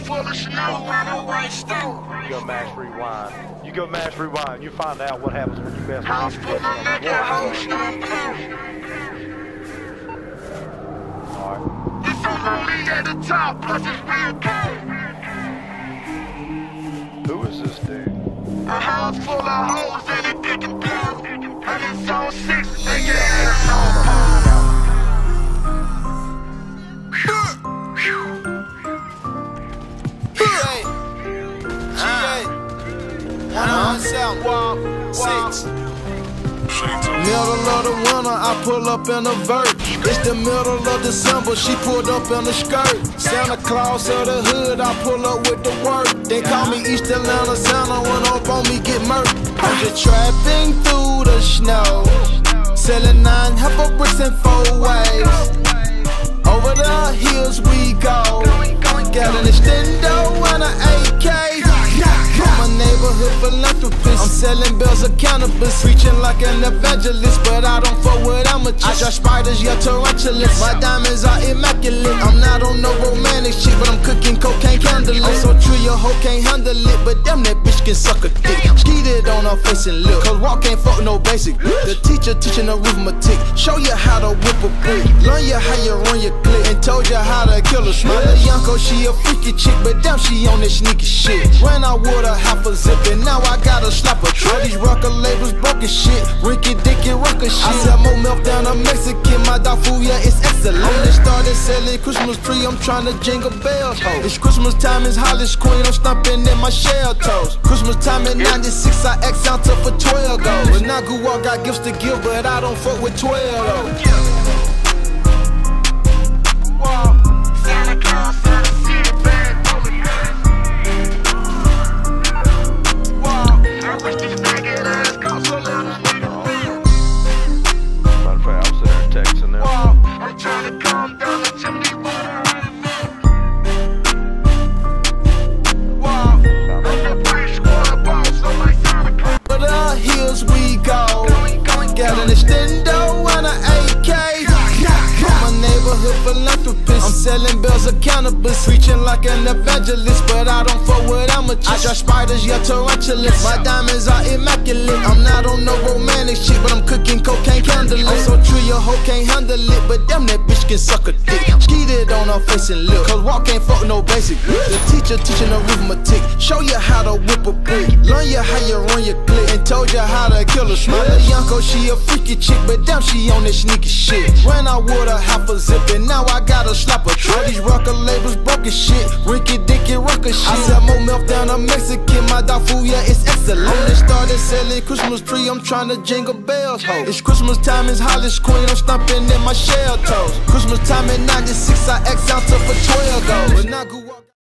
full of snow on a white stove. You go mash rewind. You go mash rewind. You find out what happens when you mess House full of liquor, whole stone cold. Alright. It's so lonely at the top, plus it's real cold. Who is this dude? A house full of hoes and a dick and blue. And it's on 6, nigga, ass on pole. Middle of the winter, I pull up in a vert. It's the middle of December, she pulled up in a skirt. Santa Claus of the hood, I pull up with the work. They call me East Atlanta Santa, when up on me get murked. I'm just trapping through the snow, selling 9 heifer bricks in 4 waves. Over the hills we go, got an extendo and an AK. I'm a neighborhood philanthropist, I'm selling bills of cannabis, preaching like an evangelist, but I don't fuck with amateurs. I got spiders, yeah, tarantulas. My diamonds are immaculate. I'm not on no romantic shit, but I'm cooking cocaine candlelit. I'm so true, your hoe can't handle it, but damn, that bitch can suck a dick. Skeeted on her face and lip, cause walk ain't fuck no basic. The teacher teaching arithmetic, show you how to whip a brick, learn you how you run your clip, and told you how to kill a snake. My little Yanko, she a freaky chick, but damn, she on that sneaky shit. When I would half a zip, and now I gotta slap a trick. All these record labels broken shit, Ricky Dick and Rucker shit. I sell more milk than a Mexican, my dog food, yeah, it's excellent. I just started selling Christmas tree, I'm trying to jingle bells. It's Christmas time, it's Hollis Queen, I'm stomping in my shell toes. Christmas time in 96, I X out for 12 goals. But now Goo Walk got gifts to give, but I don't fuck with 12 though. Santa Claus, Santa City, bad rolling. I wish these faggot ass cops would let a nigga live. Matter of fact, I'm sitting there texting them. I'm trying to calm down the chimney, but I I'm the British squad boss, I'm like Santa Claus. Over the hills we go, got an extendo and an AK. I'm a neighborhood philanthropist, I'm selling bills of cannabis, preaching like an evangelist, but I don't fuck with amateurs. I got spiders, yeah, tarantulas. My diamonds are immaculate. I'm not on no romantic shit, but I'm cooking cocaine candlelit. I'm so true, your hoe can't handle it, but damn, that bitch can suck a dick. Skeeted on her face and lip, cause walk ain't fuck no basic. The teacher teaching arithmetic, show you how to whip a brick, learn you how you run your clip, and told you how to kill a snake. My little Yanko, she a freaky chick, but damn, she on that sneaky shit. When I would half a zip, and now I gotta slap a trick. All these record labels broken shit, Ricky Dick and Rucker shit. I sell more milk than a Mexican, my dog food, yeah, it's excellent. I just started selling Christmas tree, I'm trying to jingle bells. It's Christmas time, it's Hollis Queen, I'm stomping in my shell toes. Christmas time in 96, I X out for 12 goals. But now